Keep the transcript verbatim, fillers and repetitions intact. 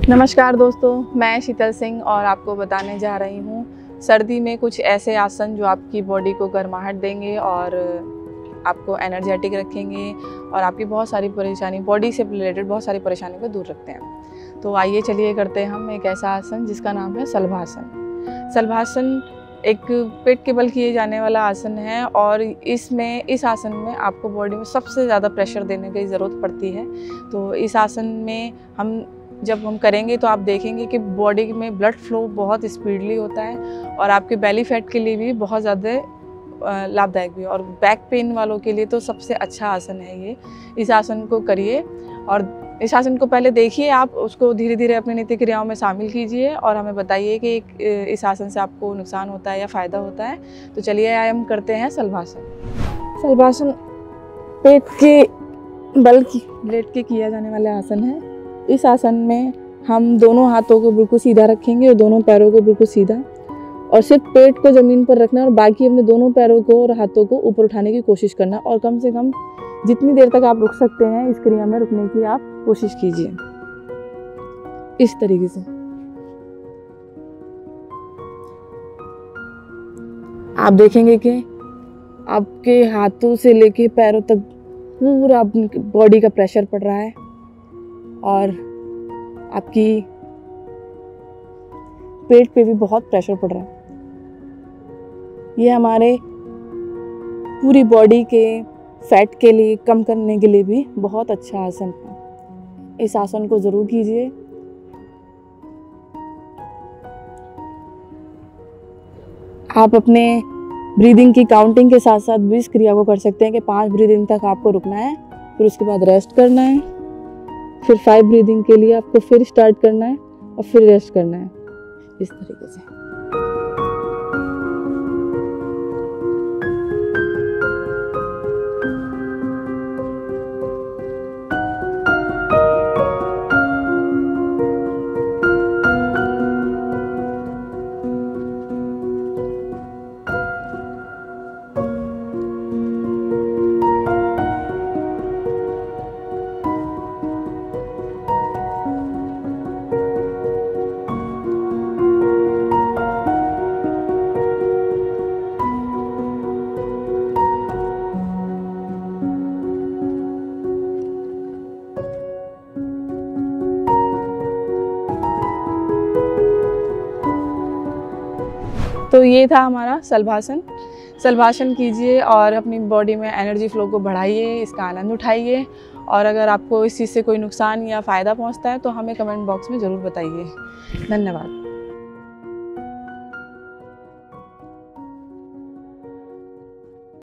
नमस्कार दोस्तों, मैं शीतल सिंह और आपको बताने जा रही हूँ सर्दी में कुछ ऐसे आसन जो आपकी बॉडी को गर्माहट देंगे और आपको एनर्जेटिक रखेंगे और आपकी बहुत सारी परेशानी, बॉडी से रिलेटेड बहुत सारी परेशानी को दूर रखते हैं। तो आइए चलिए करते हैं हम एक ऐसा आसन जिसका नाम है शलभासन। शलभासन एक पेट के बल किए जाने वाला आसन है और इसमें इस आसन में आपको बॉडी में सबसे ज़्यादा प्रेशर देने की ज़रूरत पड़ती है। तो इस आसन में हम जब हम करेंगे तो आप देखेंगे कि बॉडी में ब्लड फ्लो बहुत स्पीडली होता है और आपके बेली फैट के लिए भी बहुत ज़्यादा लाभदायक भी है। और बैक पेन वालों के लिए तो सबसे अच्छा आसन है ये। इस आसन को करिए और इस आसन को पहले देखिए, आप उसको धीरे धीरे अपनी नित्य क्रियाओं में शामिल कीजिए और हमें बताइए कि इस आसन से आपको नुकसान होता है या फ़ायदा होता है। तो चलिए हम करते हैं शलभासन। शलभासन पेट के बल की लेट के किया जाने वाला आसन है। इस आसन में हम दोनों हाथों को बिल्कुल सीधा रखेंगे और दोनों पैरों को बिल्कुल सीधा, और सिर्फ पेट को ज़मीन पर रखना और बाकी अपने दोनों पैरों को और हाथों को ऊपर उठाने की कोशिश करना। और कम से कम जितनी देर तक आप रुक सकते हैं इस क्रिया में रुकने की आप कोशिश कीजिए, इस तरीके से। आप देखेंगे कि आपके हाथों से लेके पैरों तक पूरा अपनी बॉडी का प्रेशर पड़ रहा है और आपकी पेट पे भी बहुत प्रेशर पड़ रहा है। ये हमारे पूरी बॉडी के फैट के लिए कम करने के लिए भी बहुत अच्छा आसन है। इस आसन को ज़रूर कीजिए। आप अपने ब्रीदिंग की काउंटिंग के साथ साथ भी इस क्रिया को कर सकते हैं कि पांच ब्रीदिंग तक आपको रुकना है, फिर उसके बाद रेस्ट करना है, फिर फाइव ब्रीदिंग के लिए आपको फिर स्टार्ट करना है और फिर रेस्ट करना है, इस तरीके से। तो ये था हमारा शलभासन। शलभासन कीजिए और अपनी बॉडी में एनर्जी फ्लो को बढ़ाइए, इसका आनंद उठाइए। और अगर आपको इस चीज़ से कोई नुकसान या फ़ायदा पहुंचता है तो हमें कमेंट बॉक्स में ज़रूर बताइए। धन्यवाद।